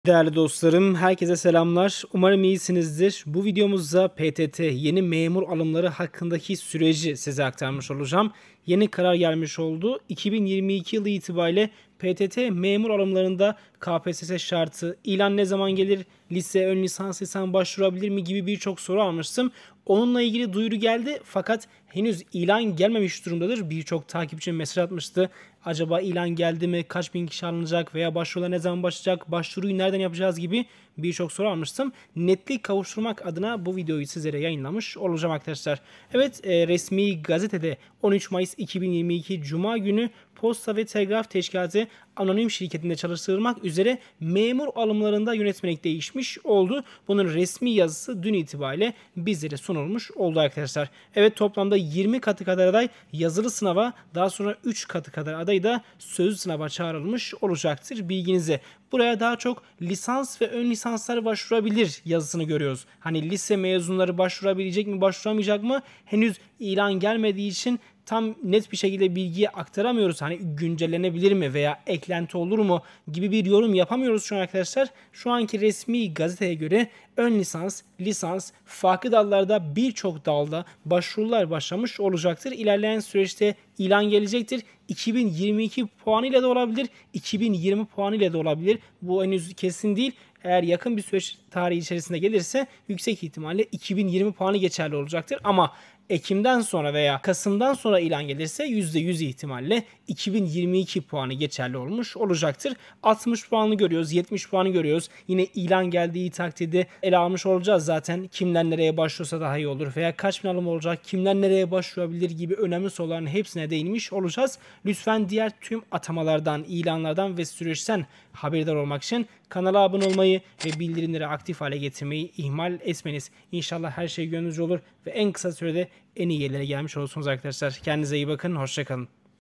Değerli dostlarım, herkese selamlar. Umarım iyisinizdir. Bu videomuzda PTT yeni memur alımları hakkındaki süreci size aktarmış olacağım. Yeni karar gelmiş oldu. 2022 yılı itibariyle PTT memur alımlarında KPSS şartı, ilan ne zaman gelir, lise, ön lisans, lisan başvurabilir mi gibi birçok soru almıştım. Onunla ilgili duyuru geldi fakat henüz ilan gelmemiş durumdadır. Birçok takipçim mesaj atmıştı. Acaba ilan geldi mi? Kaç bin kişi alınacak? Veya başvurular ne zaman başlayacak? Başvuruyu nereden yapacağız gibi birçok soru almıştım. Netlik kavuşturmak adına bu videoyu sizlere yayınlamış olacağım arkadaşlar. Evet, resmi gazetede 13 Mayıs 2022 Cuma günü Posta ve Telgraf Teşkilatı anonim şirketinde çalıştırılmak üzere memur alımlarında yönetmelik değişmiş oldu. Bunun resmi yazısı dün itibariyle bizlere sunulmuş oldu arkadaşlar. Evet, toplamda 20 katı kadar aday yazılı sınava, daha sonra 3 katı kadar aday da sözlü sınava çağrılmış olacaktır bilginize. Buraya daha çok lisans ve ön lisanslar başvurabilir yazısını görüyoruz. Hani lise mezunları başvurabilecek mi, başvuramayacak mı? Henüz ilan gelmediği için tam net bir şekilde bilgiyi aktaramıyoruz. Hani güncellenebilir mi veya eklenti olur mu gibi bir yorum yapamıyoruz şu an arkadaşlar. Şu anki resmi gazeteye göre ön lisans, lisans, farklı dallarda birçok dalda başvurular başlamış olacaktır. İlerleyen süreçte ilan gelecektir. 2022 puanıyla da olabilir, 2020 puanıyla da olabilir. Bu henüz kesin değil. Eğer yakın bir süreç tarihi içerisinde gelirse yüksek ihtimalle 2020 puanı geçerli olacaktır. Ama Ekim'den sonra veya Kasım'dan sonra ilan gelirse %100 ihtimalle 2022 puanı geçerli olmuş olacaktır. 60 puanı görüyoruz, 70 puanı görüyoruz. Yine ilan geldiği takdirde ele almış olacağız zaten. Kimler nereye başvursa daha iyi olur veya kaç bin alım olacak, kimler nereye başvurabilir gibi önemli soruların hepsine değinmiş olacağız. Lütfen diğer tüm atamalardan, ilanlardan ve süreçten haberdar olmak için kanala abone olmayı ve bildirimleri aktif hale getirmeyi ihmal etmeniz. İnşallah her şey gönlünüzce olur ve en kısa sürede en iyi yerlere gelmiş olursunuz arkadaşlar. Kendinize iyi bakın, hoşça kalın.